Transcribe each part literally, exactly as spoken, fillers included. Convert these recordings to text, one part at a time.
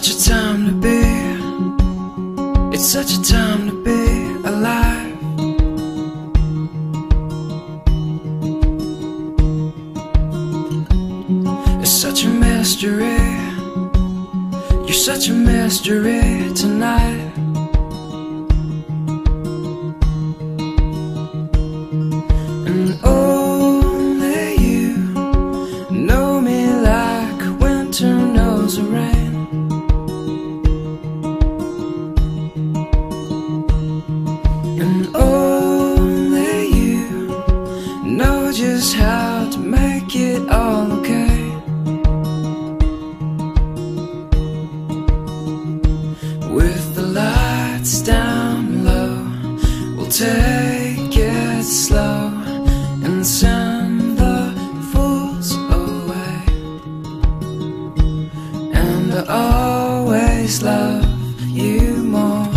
such a time to be, it's such a time to be alive. It's such a mystery, you're such a mystery tonight. And only you know me like winter knows the rain. And only you know just how to make it all okay. With the lights down low, we'll take it slow and send the fools away. And I always love you more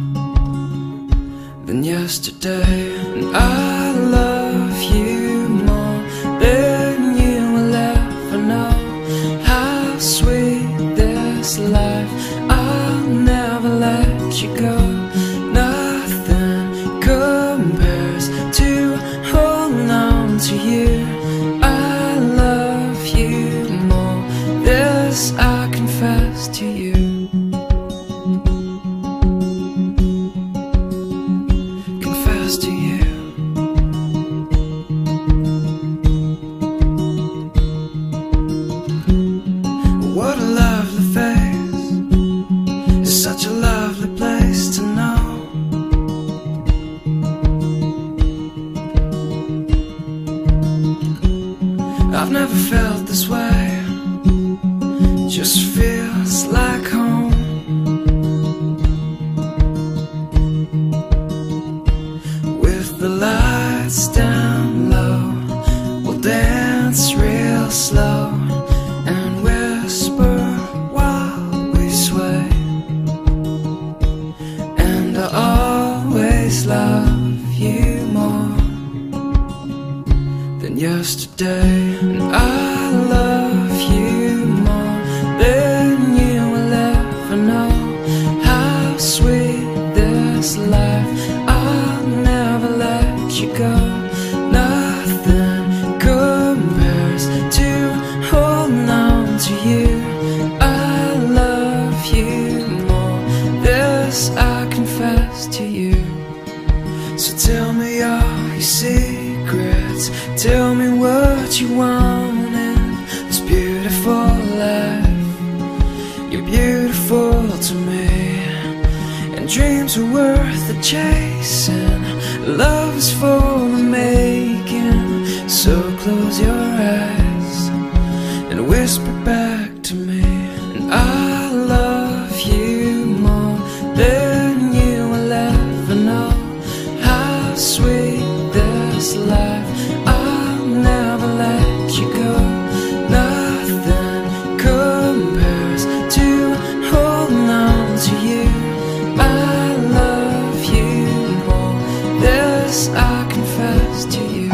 than yesterday. And I love you more than you will ever know. How sweet this life, I'll never let you go. Nothing compares to holding on to you. I love you more, this I confess to you. Confess to you. What a lovely face, it's such a lovely place to know. I've never felt this way, just feels like home. With the lights down low, we'll dance real slow and whisper while we sway. And I always love you more than yesterday. And I love you more than you will ever know. How sweet this life, I'll never let you go. Nothing compares to holding on to you. I love you more, this I confess to you. So tell me all your secrets, tell me what you want in this beautiful life. You're beautiful to me, and dreams are worth the chasing. Love is for the making. So close your eyes and whisper back to me. And I love you more than you will ever know. How sweet this life, I'll never let you go. Nothing compares to holding on to you. I love you more, this I confess to you.